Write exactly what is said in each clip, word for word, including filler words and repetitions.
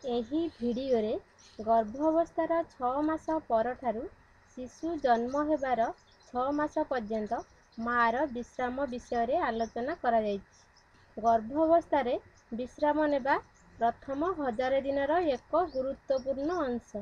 ଏହି ଭିଡିଓରେ ଗର୍ଭାବସ୍ଥାର ଛଅ ମାସ ପରଠାରୁ ଶିଶୁ ଜନ୍ମ ହେବାର ଛଅ ମାସ ପର୍ଯ୍ୟନ୍ତ ମାଆର ବିଶ୍ରାମ ବିଷୟରେ ଆଲୋଚନା କରାଯାଇଛି। ଗର୍ଭାବସ୍ଥାରେ ବିଶ୍ରାମ ନେବା ପ୍ରଥମ ହଜାରେ ଦିନର ଏକ ଗୁରୁତ୍ୱପୂର୍ଣ୍ଣ ଅଂଶ।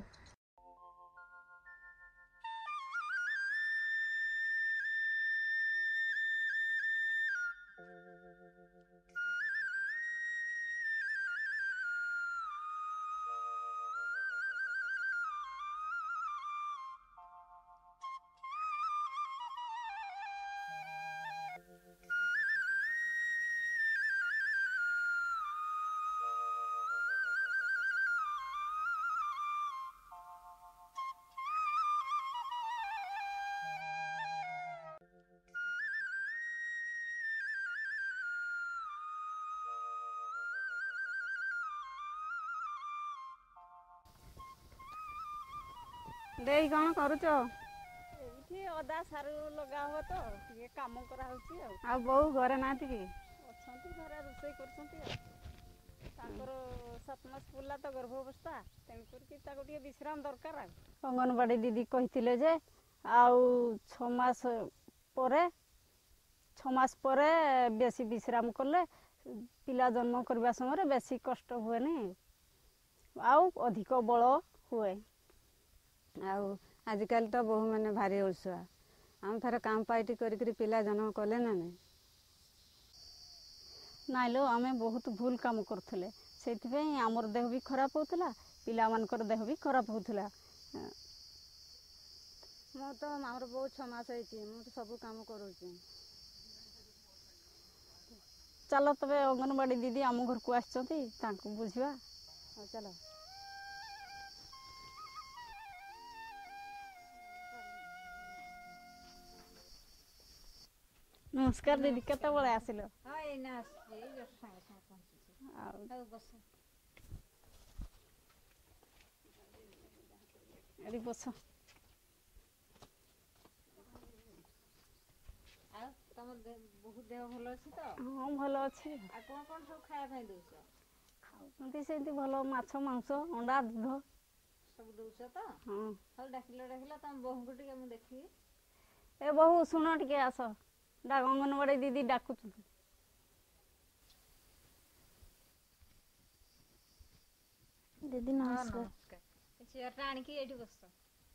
ଦେଇ କ'ଣ କରୁଛ? ଏଇଠି ଅଦା ସାରୁ ଲଗା ହବ ତ ଟିକେ କାମ କରାହଉଛି ଆଉ। ଆଉ ବୋଉ ଘରେ ନାହାନ୍ତି କି? ଅଛନ୍ତି, ଘରେ ରୋଷେଇ କରୁଛନ୍ତି ଆଉ। ତାଙ୍କର ସାତ ମାସ ପୁରିଲା ତ ଗର୍ଭାବସ୍ଥା, ତେଣୁକରି ତାକୁ ଟିକେ ବିଶ୍ରାମ ଦରକାର ଆଉ। ଅଙ୍ଗନବାଡ଼ି ଦିଦି କହିଥିଲେ ଯେ ଆଉ ଛଅ ମାସ ପରେ ଛଅ ମାସ ପରେ ବେଶୀ ବିଶ୍ରାମ କଲେ ପିଲା ଜନ୍ମ କରିବା ସମୟରେ ବେଶୀ କଷ୍ଟ ହୁଏନି ଆଉ ଅଧିକ ବଳ ହୁଏ। ଆଉ ଆଜିକାଲି ତ ବୋହୂମାନେ ଭାରି ଅଳସୁଆ। ଆମେ ଥରେ କାମ ପାଇଟି କରିକିରି ପିଲା ଜନ୍ମ କଲେ ନା ନାହିଁ? ନାଇଁ ଲୋ, ଆମେ ବହୁତ ଭୁଲ କାମ କରୁଥିଲେ, ସେଇଥିପାଇଁ ଆମର ଦେହ ବି ଖରାପ ହେଉଥିଲା, ପିଲାମାନଙ୍କର ଦେହ ବି ଖରାପ ହେଉଥିଲା। ମୁଁ ତ ଆମର ବହୁତ ଛଅ ମାସ ହେଇଛି, ମୁଁ ତ ସବୁ କାମ କରୁଛି। ଚାଲ ତବେ ଅଙ୍ଗନବାଡ଼ି ଦିଦି ଆମ ଘରକୁ ଆସିଛନ୍ତି, ତାଙ୍କୁ ବୁଝିବା। ହଉ ଚାଲ। ନମସ୍କାର ଦିଦି, କେତେବେଳେ ଆସିଲ? ହଁ ଏଇନା ଆସିଛି, ଏଇ ଜଷ୍ଟ ସାଙ୍ଗେ ସାଙ୍ଗେ ପହଞ୍ଚିଛି। ଆଉ ହଉ ବସ। ଏଠି ବସ। ଆଉ ତମ ବହୁତ ଦେହ ଭଲ ଅଛି ତ? ହଁ ଭଲ ଅଛି। ଆଉ କ'ଣ କ'ଣ ସବୁ ଖାଇବା ପାଇଁ ଦଉଛ? ଖାଉଛନ୍ତି ସେମିତି ଭଲ, ମାଛ, ମାଂସ, ଅଣ୍ଡା, ଦୁଧ ସବୁ ଦଉଛ ତ? ହଁ। ହଉ ଡାକିଲ ଡାକିଲ ତମ ବୋହୂଙ୍କୁ ଟିକେ ମୁଁ ଦେଖିବି। ଏ ବୋହୂ ଶୁଣ ଟିକେ ଆସ, ଅଙ୍ଗନବାଡ଼ି ଦିଦି ଡାକୁଛନ୍ତି। ଦିଦି ହଁ ନମସ୍କାର। ନମସ୍କାର। ଏ ଚେୟାରଟା ଆଣିକି ଏଇଠି ବସ।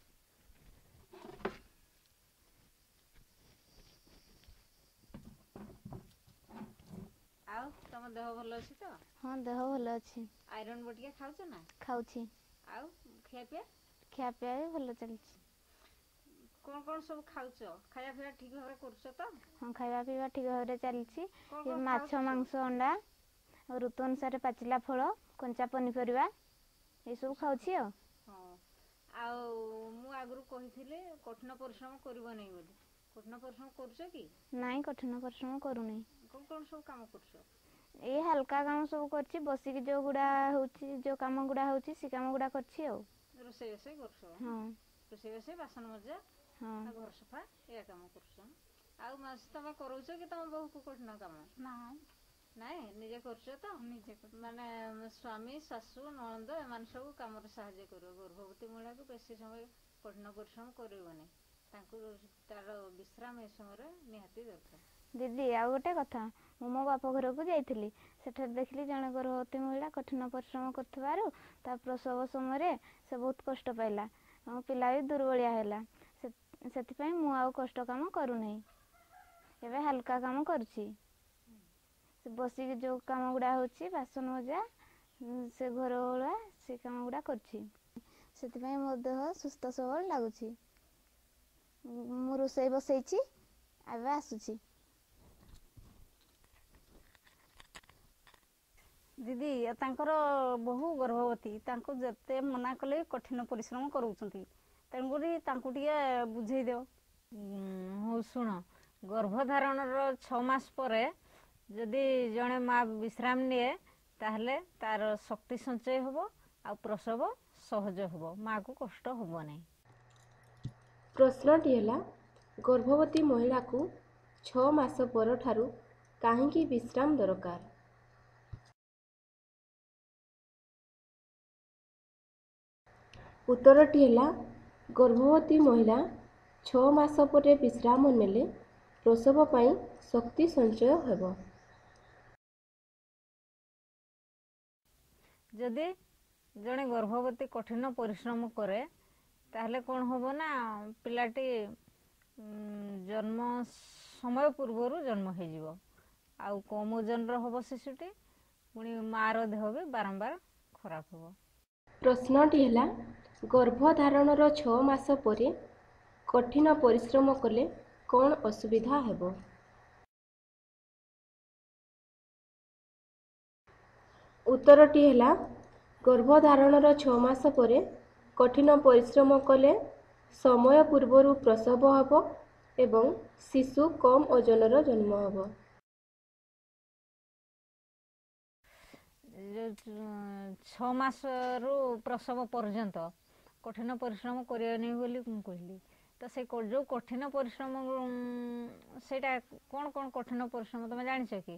ଆଉ ତମ ଦେହ ଭଲ ଅଛି ତ? ହଁ ଦେହ ଭଲ ଅଛି। ଆଇରନ୍ ବଟିକା ଖାଉଛ ନା? ଖାଉଛି। ଆଉ ଖିଆ ପିଆ? ଖିଆ ପିଆ ବି ଭଲ ଚାଲିଛି। କ'ଣ କ'ଣ ସବୁ ଖାଉଛ? ଖାଇବା ପିଇବା ଠିକ୍ ଭାବରେ କରୁଛ ତ? ହଁ ଖାଇବା ପିଇବା ଠିକ୍ ଭାବରେ ଚାଲିଛି। କ'ଣ କ'ଣ ଖାଉଛ ମାଛ, ସବୁ? ମାଂସ, ଅଣ୍ଡା, ଋତୁ ଅନୁସାରେ ପାଚିଲା ଫଳ, କଞ୍ଚା ପନିପରିବା ଏସବୁ ଖାଉଛି ଆଉ। ହଁ। ଆଉ ମୁଁ ଆଗରୁ କହିଥିଲି କଠିନ ପରିଶ୍ରମ କରିବନି ବୋଲି। କଠିନ ପରିଶ୍ରମ କରୁଛ କି? ନାଇଁ କଠିନ ପରିଶ୍ରମ କରୁନି। କ'ଣ କ'ଣ ସବୁ କାମ କରୁଛ? ଏଇ ହାଲକା କାମ ସବୁ କରୁଛି, ବସିକି ଯୋଉ ଗୁଡ଼ା ହଉଛି, ଯୋଉ କାମ ଗୁଡ଼ା ହଉଛି ସେ କାମ ଗୁଡ଼ା କରୁଛି ଆଉ। ରୋଷେଇ ବାସେଇ କରୁଛ? ହଁ। ରୋଷେଇ ବାସେଇ, ବାସନ ମଜା, ହଁ। ଆଉ ଘର ସଫା, ଏଇଆ କାମ କରୁଛ। ଆଉ ମାସ ତମେ କରଉଛ କି ତମ ବୋହୂକୁ କଠିନ କାମ? ନାଇଁ ନାଇଁ, ନିଜେ କରୁଛ ତ? ନିଜେ କରୁଛି। ମାନେ ସ୍ୱାମୀ, ଶାଶୁ, ନଣନ୍ଦ ଏମାନେ ସବୁ କାମରେ ସାହାଯ୍ୟ କରିବ। ଗର୍ଭବତୀ ମହିଳାକୁ ବେଶୀ ସମୟ କଠିନ ପରିଶ୍ରମ କରିବନି, ତାଙ୍କୁ ତାର ବିଶ୍ରାମ ଏ ସମୟରେ ନିହାତି ଦରକାର। ଦିଦି ଆଉ ଗୋଟେ କଥା, ମୁଁ ମୋ ବାପ ଘରକୁ ଯାଇଥିଲି, ସେଠାରେ ଦେଖିଲି ଜଣେ ଗର୍ଭବତୀ ମହିଳା କଠିନ ପରିଶ୍ରମ କରୁଥିବାରୁ ତା ପ୍ରସବ ସମୟରେ ସେ ବହୁତ କଷ୍ଟ ପାଇଲା, ଆମ ପିଲା ବି ଦୁର୍ବଳିଆ ହେଲା। ସେଥିପାଇଁ ମୁଁ ଆଉ କଷ୍ଟ କାମ କରୁନାହିଁ, ଏବେ ହାଲକା କାମ କରୁଛି। ସେ ବସିକି ଯୋଉ କାମ ଗୁଡ଼ା ହେଉଛି, ବାସନ ମଜା, ସେ ଘର ଓଳା, ସେ କାମ ଗୁଡ଼ା କରୁଛି। ସେଥିପାଇଁ ମୋ ଦେହ ସୁସ୍ଥ ସବଳ ଲାଗୁଛି। ମୁଁ ରୋଷେଇ ବସେଇଛି, ଏବେ ଆସୁଛି। ଦିଦି ତାଙ୍କର ବହୁ ଗର୍ଭବତୀ, ତାଙ୍କୁ ଯେତେ ମନା କଲେ କଠିନ ପରିଶ୍ରମ କରୁଛନ୍ତି, ତେଣୁକରି ତାଙ୍କୁ ଟିକେ ବୁଝେଇ ଦିଅ। ହଉ ଶୁଣ, ଗର୍ଭଧାରଣର ଛଅ ମାସ ପରେ ଯଦି ଜଣେ ମା ବିଶ୍ରାମ ନିଏ, ତାହେଲେ ତାର ଶକ୍ତି ସଞ୍ଚୟ ହେବ ଆଉ ପ୍ରସବ ସହଜ ହେବ, ମାଆକୁ କଷ୍ଟ ହେବ ନାହିଁ। ପ୍ରଶ୍ନଟି ହେଲା, ଗର୍ଭବତୀ ମହିଳାକୁ ଛଅ ମାସ ପରଠାରୁ କାହିଁକି ବିଶ୍ରାମ ଦରକାର? उत्तरटी है गर्भवती महिला छः मास पर विश्राम नेले प्रसव पाई शक्ति संचय हेब। जदि जड़े गर्भवती कठिन परिश्रम करे ताहले कौन होबो ना पिलाटी जन्म समय पूर्वर जन्म हो जिवो आउ कम ओजन रो होबो शिशुटी पुणी मार देह भी बारंबार खराब होबो। प्रश्नटी है गर्भधारणर छः मास पर कठिन परिश्रम कले कौन असुविधा हेब। उत्तरटी है गर्भधारणर छः मास पर कठिन परिश्रम कले समय पूर्वर प्रसव हेब एवं शिशु कम ओजनर जन्म हेब। छः मास रु प्रसव पर्यंत कठिन परिश्रम करियानी बोली मु कहली तो से जो कठिन परिश्रम सेटा कौन कौन कठिन परिश्रम तुम जानिछ कि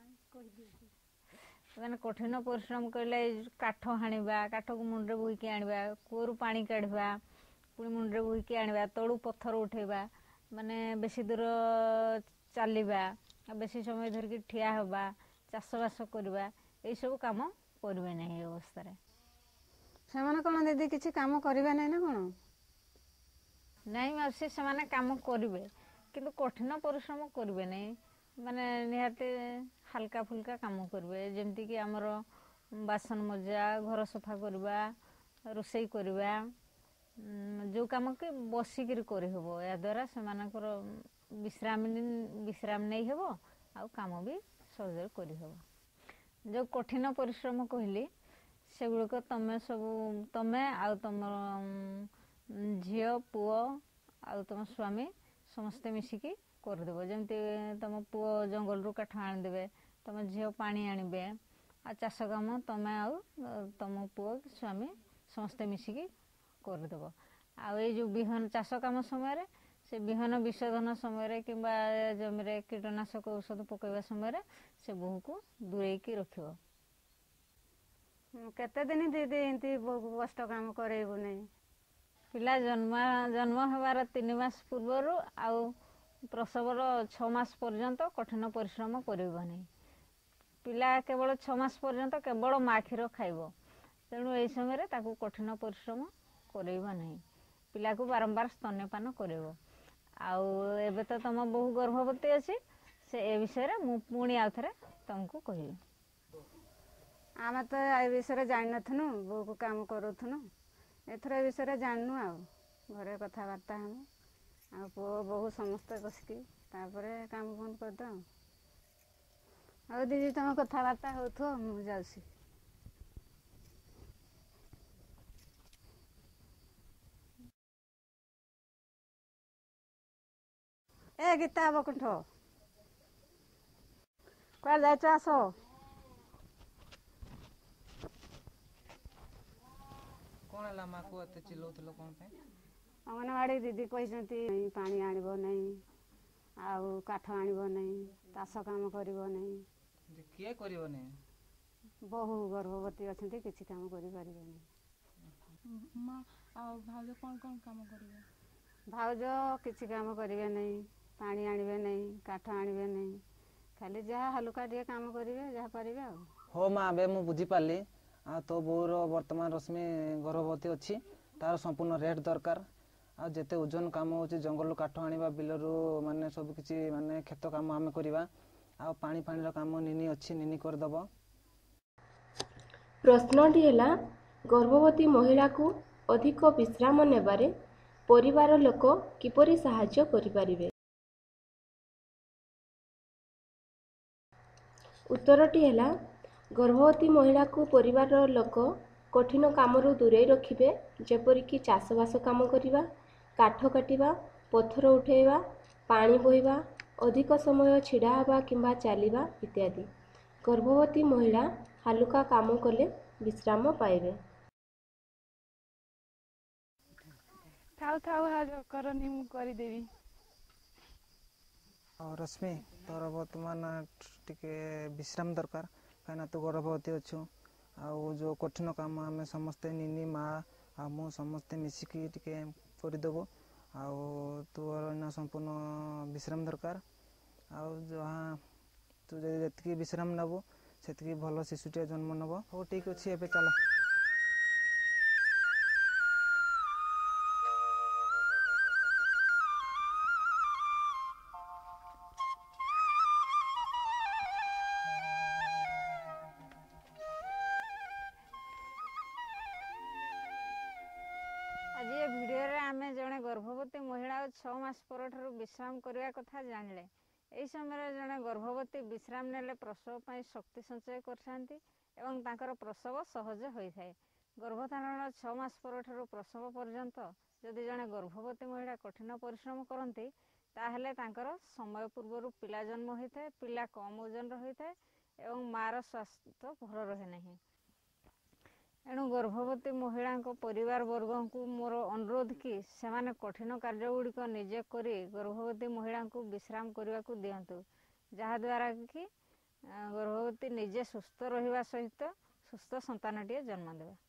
मैंने कठिन परिश्रम कहले काठ हाणिबा काठ को मुंडे बोईकी आनिबा कूअरु पानी काढ़िबा पुणी मुंडे बोईकी आनिबा तळु पत्थर उठेबा माने बेसी दूर चलिबा बेसी समय धरिकी ठिया होबा चाषबास करवा यही सब काम करेंगे नहीं अवस्था से कौन दीदी किसी काम करेंगे नहीं ना कौन नहीं मासी से माने काम करेंगे किंतु कठिन परिश्रम करेंगे नहीं माने निहाती हल्का फुल्का काम करेंगे जमती कि आमर बासन मजा घर सफा करवा रोषे करवा जो काम कि बसिक करहब या द्वारा से विश्राम विश्राम नहीं हेब आ काम भी सहज करहब। जो कठिन परिश्रम कहली से गुड़क तमें सब तमें आ तुम झील पुओ आ तुम स्वामी समस्ते मिसिकी करदेव जमती तुम पुओ जंगल रु काठ आनीदे तुम झील पानी आणबे आ चाष काम तुम आ तुम पुओ स्वामी समस्ते मिसिकी करदेव। आ जो बिहन चाष काम समय से बिहन विशोधन समय कि जमी कीटनाशक औषध पकड़ा समय से बोह को दूरे की रखियो। केते दिन दीदी एंती बहु कष्ट काम करेबो नहीं पिला जन्म जन्म होबार तीन मास पूर्वर आउ प्रसवर छः मास पर्यंत कठिन परिश्रम करिबो नहीं। पिला केवल छः मास पर्यंत केवल माँ क्षीर खाइब तेणु यही समय ताकू कठिन परिश्रम करेबो नहीं। पिला को बारंबार स्तन्यपान करेबो। आउ एबे तो तुम बहु गर्भवती अच्छी से ए विषय मु पुणी आउ थे तुमको कह आम तो ए विषय जान नु बो को काम करूथनु एथर ए विषय जाननु आ घरे कथबार्ता हम आ पो बहु समस्त बसिकी तापर काम बंद कर दो आ दीदी तुम कथबार्ता होथो मु जाउसी। ए गीता बकुंठ क्या जाइछ आस कौन है माँ को एत चिल्लाउथिल कौन पे अंगनवाड़ी दीदी कहते पानी आनिब नहीं आउ काठ आनिब नहीं चाष काम करिब नहीं जे किए करियो नहीं बहु गर्भवती अच्छी किसी काम करि परिबे नहीं माँ आ भाउज कौन कौन काम करिवे भाउज किसी काम करिवे नहीं पानी आनिबे नहीं काठ आनिबे नहीं खाली जहाँ हल्का टे काम करेंगे जहाँ पारे आ हो माँ बे मु बुझी पाली आ तो बोर वर्तमान रश्मि गर्भवती अच्छी तार संपूर्ण रेट दरकार आ जेते ओजन काम होची जंगल काठ आनिबा बिलरू माने सब किछि माने खेत काम आमे करिबा आ पानी पानी रो काम निनी अच्छी निनी कर दबो। प्रश्नटी है गर्भवती महिला को अधिक विश्राम नेबारे परिवार लोक किपरि सहाय्य करिपारिबे। उत्तरटी है गर्भवती महिला को परिवार लोक कठिन कामरू दूरे रखिबे जेपरिक चाषबास काम करिबा काठ काटिबा पत्थर उठेबा पानी बोहिबा अधिक समय छिड़ा हवा किंबा चलिबा इत्यादि। गर्भवती महिला हालुका काम कले विश्राम पाइबे। थाउ थाउ हाज करनी मु करी देवी। और रश्मि तोर वर्तमान टिके विश्राम दरकार कहीं तू गर्भवती अच्छु आ जो कठिन काम आम समस्ते निनी माँ ଆଉ ମୁଁ ସମସ୍ତେ ମିଶିକି ଟିକେ କରିଦେବୁ। ଆଉ ତୋର ଏଇନା ସମ୍ପୂର୍ଣ୍ଣ ବିଶ୍ରାମ ଦରକାର। ଆଉ ଯାହା ତୁ ଯଦି ଯେତିକି ବିଶ୍ରାମ ନେବୁ ସେତିକି ଭଲ ଶିଶୁଟିଏ ଜନ୍ମ ନେବ। ହଉ ଠିକ୍ ଅଛି, ଏବେ ଚାଲ। ଆଜି ଏ ଭିଡ଼ିଓରେ ଆମେ ଜଣେ ଗର୍ଭବତୀ ମହିଳା ଓ ଛଅ ମାସ ପରଠାରୁ ବିଶ୍ରାମ କରିବା କଥା ଜାଣିଲେ। ଏହି ସମୟରେ ଜଣେ ଗର୍ଭବତୀ ବିଶ୍ରାମ ନେଲେ ପ୍ରସବ ପାଇଁ ଶକ୍ତି ସଞ୍ଚୟ କରିଥାନ୍ତି ଏବଂ ତାଙ୍କର ପ୍ରସବ ସହଜ ହୋଇଥାଏ। ଗର୍ଭଧାରଣର ଛଅ ମାସ ପରଠାରୁ ପ୍ରସବ ପର୍ଯ୍ୟନ୍ତ ଯଦି ଜଣେ ଗର୍ଭବତୀ ମହିଳା କଠିନ ପରିଶ୍ରମ କରନ୍ତି ତାହେଲେ ତାଙ୍କର ସମୟ ପୂର୍ବରୁ ପିଲା ଜନ୍ମ ହୋଇଥାଏ, ପିଲା କମ୍ ଓଜନର ହୋଇଥାଏ ଏବଂ ମାଆର ସ୍ୱାସ୍ଥ୍ୟ ଭଲ ରହେ ନାହିଁ। ଏଣୁ ଗର୍ଭବତୀ ମହିଳାଙ୍କ ପରିବାର ବର୍ଗଙ୍କୁ ମୋର ଅନୁରୋଧ କି ସେମାନେ କଠିନ କାର୍ଯ୍ୟ ଗୁଡ଼ିକ ନିଜେ କରି ଗର୍ଭବତୀ ମହିଳାଙ୍କୁ ବିଶ୍ରାମ କରିବାକୁ ଦିଅନ୍ତୁ, ଯାହାଦ୍ୱାରା କି ଗର୍ଭବତୀ ନିଜେ ସୁସ୍ଥ ରହିବା ସହିତ ସୁସ୍ଥ ସନ୍ତାନଟିଏ ଜନ୍ମ ଦେବେ।